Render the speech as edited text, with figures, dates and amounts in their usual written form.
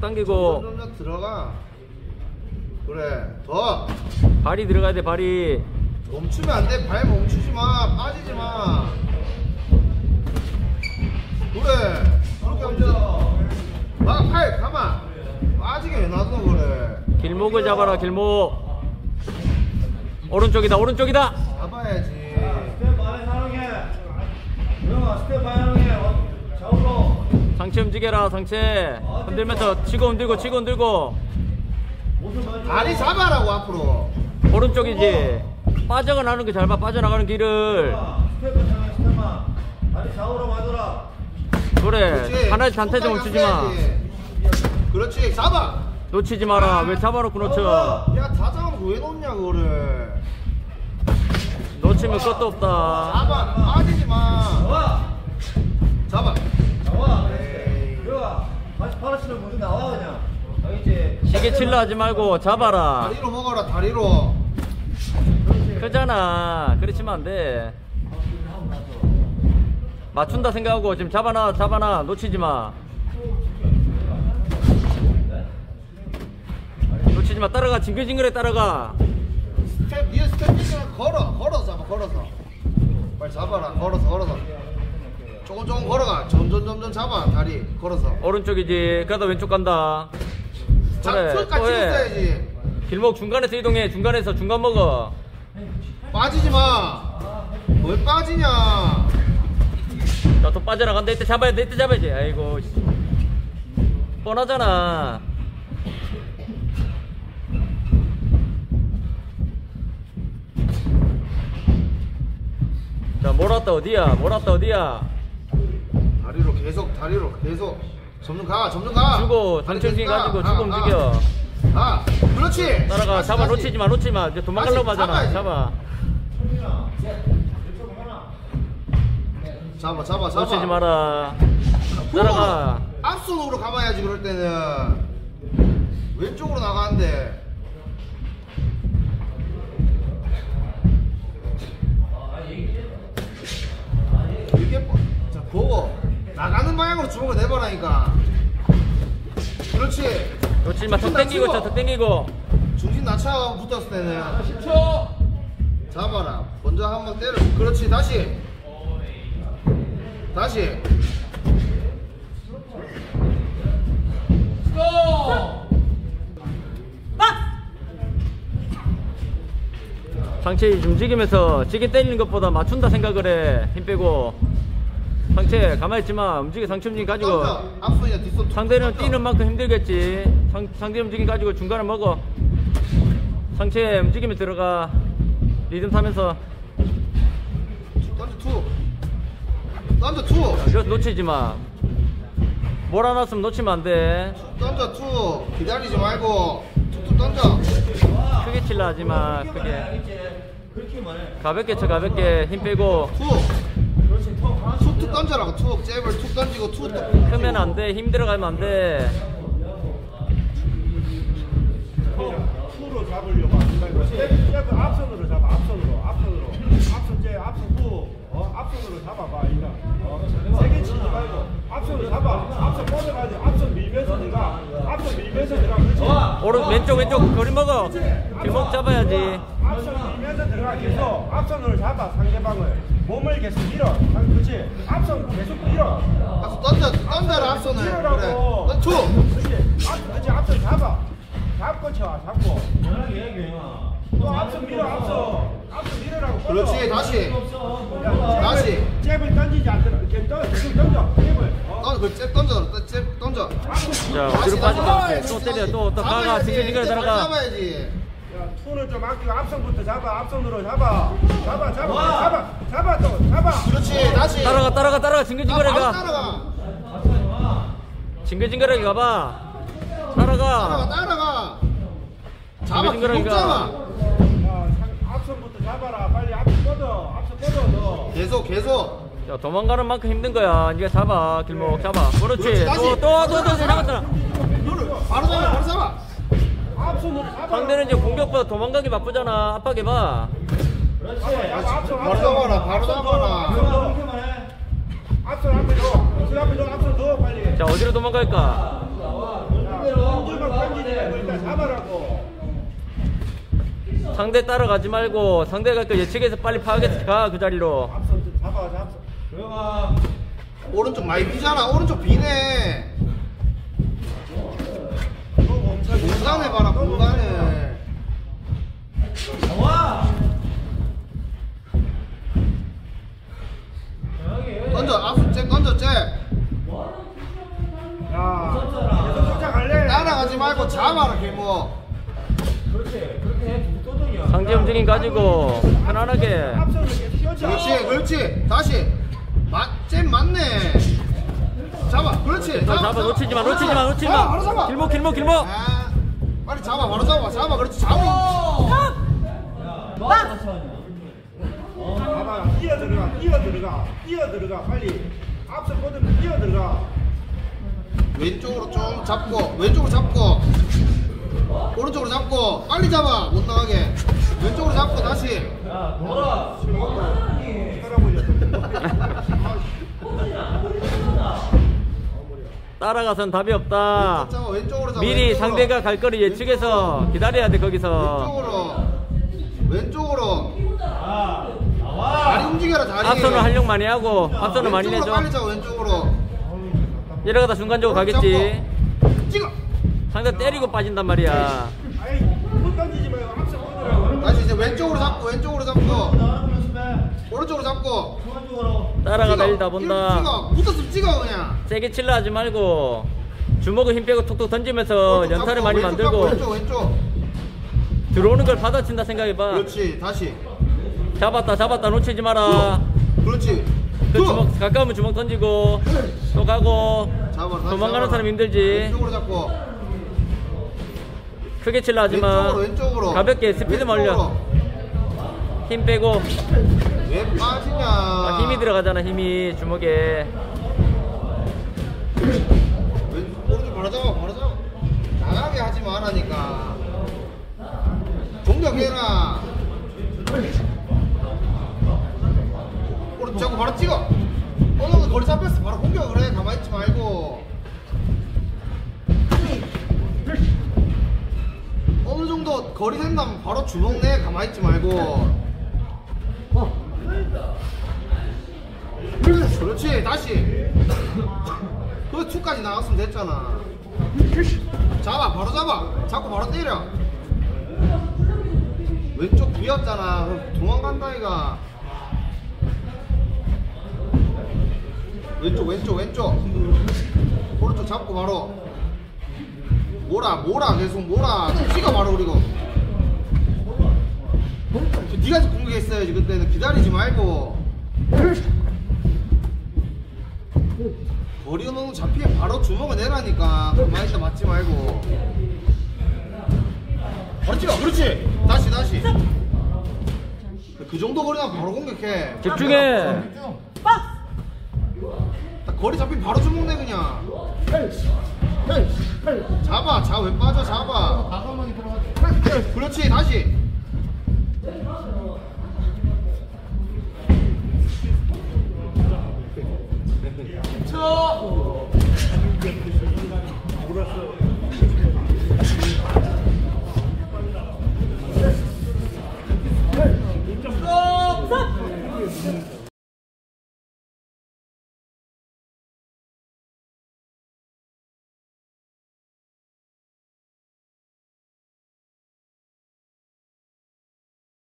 당기고 점점 들어가. 그래 더 발이 들어가야 돼. 발이 멈추면 안 돼. 발 멈추지 마. 빠지지 마. 그래 그렇게 하면 돼. 팔 가만. 빠지게 왜 놔둬. 그래 길목을 잡아라. 길목. 오른쪽이다. 오른쪽이다. 잡아야지. 스텝 많이 사랑해. 영아 스텝 많이 사랑해. 좌우로. 상체 움직여라. 상체 흔들면서 치고 흔들고 치고 흔들고. 다리 잡아라고 앞으로. 오른쪽이지. 빠져나가는 거 잘 봐. 빠져나가는 길을. 스텝만 사랑해. 스텝만. 다리 좌우로 맞아라. 그래. 그렇지. 하나씩 단타에서 멈추지 마. 그렇지 잡아. 놓치지 마라. 왜 잡아놓고 놓쳐. 야 다 잡아놓고 왜 놓냐 그거를. 놓치면 끝도 없다. 잡아. 빠지지 마. 잡아. 나와. 영아 다시 팔아치면 먼저 나와 그냥. 알겠지? 시계 칠라 하지 말고 잡아라. 다리로 먹어라. 다리로. 크잖아. 그렇지만 안 돼. 맞춘다 생각하고 지금 잡아놔. 놓치지 마. 놓치지 마. 따라가. 징글징글해. 따라가. 스텝 위에 스텝 있으면 걸어서 잡아. 걸어서 빨리 잡아라. 걸어서 조금 걸어가. 점점 잡아. 다리 걸어서. 오른쪽이지. 그러다 왼쪽 간다. 그래. 끝까지 또 해. 있어야지. 길목 중간에서 이동해. 중간에서 중간 먹어. 빠지지 마. 뭘 빠지냐. 나 또 빠져나간다. 이때 잡아야 돼. 이때 잡아야지. 아이고 뻔하잖아. 자 몰았다 어디야. 다리로 계속. 점점 가. 주고 다리 당첨기 계속 가. 가지고 주고 움직여. 그렇지. 따라가. 다시, 잡아. 다시. 놓치지 마. 이제 도망가려고 다시 하잖아. 잡아. 놓치지 마라. 따라가. 앞손으로 감아야지. 그럴 때는 왼쪽으로 나가는데. 이게 자 보고 나가는 방향으로 주먹을 내버라니까. 그렇지. 놓치지 마. 턱 당기고 있어. 턱 당기고. 중심 낮춰 붙었을 때는 10초 잡아라. 먼저 한번 때려. 그렇지. 다시 상체 움직이면서 지게 때리는 것보다 맞춘다 생각을 해. 힘 빼고. 상체 가만히 있지마. 움직여. 상체 움직임 가지고. 앞손이나 뒷손. 상대는 뛰는 만큼 힘들겠지. 상대 움직임 가지고 중간에 먹어. 상체 움직이면 들어가. 리듬 타면서. 던져 투. 이거 놓치지 마. 몰아놨으면 놓치면 안 돼. 던져 투. 기다리지 말고 툭툭 던져. 크게 칠라 하지 마. 크게. 가볍게 쳐. 가볍게 힘 빼고. 툭툭 던져라고. 툭 잽을 툭 던지고 툭. 크면 안 돼. 힘 들어가면 안 돼. 투로 잡으려고 하는 거야. 스텝 앞선으로 잡아. 앞선 후. 앞선으로 잡아봐. 일단. 세게 치지 말고 앞선으로 잡아. 앞선 뻗어가지고 앞선 밀면서 들어가. 그렇지. 오른 왼쪽 거리 먹어. 길목 잡아야지. 앞선 밀면서 들어가. 계속 앞선으로 잡아. 상대방을 몸을 계속 밀어. 그렇지. 앞선 계속 밀어. 던져라. 앞손을. 그래. 투. 그렇지. 앞선 잡아. 잡고 쳐. 또 앞선 밀어. 앞선 밀으라고. 그렇지. 다시. 잽을 던지지 않더라. 이렇게 계속 던져. 잽을. 잽 던져. 잽 던져. 자 어디로 빠지고 또 때려. 또 가가. 징글징글 들어가. 잡아야지. 손을 좀 아끼고 앞선부터 잡아. 앞선으로 잡아. 잡아. 그렇지. 다시. 따라가. 징글징글하게 바로 가. 따라가. 징글징글하게 가봐. 따라가. 잡아. 징글징글하게 가. 앞선부터 잡아라. 빨리 앞선 뻗어. 너. 계속. 자 도망가는 만큼 힘든 거야. 네가 잡아. 길목 잡아. 그렇지. 다시. 또 잡았잖아. 바로 잡아. 앞선으로 잡아. 상대는 이제 공격보다 도망가기 바쁘잖아. 압박해봐. 그렇지. 바로 잡아라. 앞선 앞에 줘. 앞선 줘. 빨리. 자 어디로 도망갈까? 주먹 던지지 말고 일단 잡아라고. 상대 따라가지 말고 상대가 그 예측해서 빨리 파악해서 가 그 자리로. 앞선 좀 잡아. 조용아. 오른쪽 많이 비잖아. 오른쪽 비네. 공간에 봐라, 공간에. 던져, 앞서 잭, 던져, 잭. 야, 계속 쫓아갈래? 따라가지 말고 잡아라, 개모. 상대 움직임 가지고 편안하게. 앞선을 계속 쫓아. 그렇지, 그렇지. 다시. 잼 맞네. 잡아, 그렇지. 잡아, 놓치지 마, 놓치지 마, 놓치지 잡아, 바로 마. 잡아. 길목. 아, 빨리 잡아, 바로 잡아, 그렇지, 잡아. 봐봐, 뛰어들어가, 빨리. 앞선 뻗으면 뛰어들어가. 왼쪽으로 좀 잡고, 왼쪽으로 잡고, 오른쪽으로 잡고, 빨리 잡아, 못 나가게. 왼쪽으로 잡고 다시. 따라가선 답이 없다. 잡아, 왼쪽으로 잡아. 미리 왼쪽으로. 상대가 갈 거리 예측해서 기다려야 돼 거기서. 왼쪽으로. 다리 움직여라, 다리. 앞선을 활용 많이 하고 앞선을 많이 왼쪽으로 내줘. 빨리 잡아, 왼쪽으로. 이러다가 순간적으로 가겠지. 찍어. 상대 때리고 빠진단 말이야. 아이, 못 던지지 말고 앞선 뻗으라고. 다시 이제 왼쪽으로 잡고, 오른쪽으로 잡고. 따라가 찍어. 달리다 본다. 찍어. 붙었으면 찍어, 그냥. 세게 칠라 하지 말고 주먹을 힘 빼고 톡톡 던지면서 오른쪽 연타를 잡고, 많이 왼쪽 만들고 잡고, 왼쪽. 들어오는 걸 받아친다 생각해봐. 그렇지, 다시. 잡았다 놓치지 마라. 그렇지. 그 주먹 가까우면 주먹 던지고 또 가고. 잡아라, 다시 도망가는 잡아라. 사람 힘들지. 왼쪽으로 잡고. 크게 칠라 하지 마. 왼쪽으로. 가볍게 스피드 올려. 힘 빼고. 왜 빠지냐? 힘이 들어가잖아. 힘이 주먹에. 오른쪽 바로 잡아. 나가게 하지 말라니까. 공격해라. 오른쪽 잡고 바로 찍어. 어느 정도 거리 잡혔어. 바로 공격을 해. 가만히 있지 말고. 어느 정도 거리 된다면 바로 주먹 내. 가만히 있지 말고. 그렇지, 다시. 그 2까지 나갔으면 됐잖아. 잡아, 바로 잡아. 잡고 바로 때려. 왼쪽 비었잖아. 그럼 도망간다 이가. 왼쪽. 오른쪽 잡고 바로. 몰아, 계속 몰아. 찍어 바로. 그리고 네가 공격했어야지. 그때는 기다리지 말고. 거리가 너무 잡히면 바로 주먹을 내라니까. 가만히 있다 맞지 말고. 바로 찍어. 그렇지. 다시. 그 정도 거리면 바로 공격해. 집중해. 딱 거리 잡히면 바로 주먹 내 그냥. 잡아. 왜 빠져. 잡아. 그렇지. 다시. 물었어.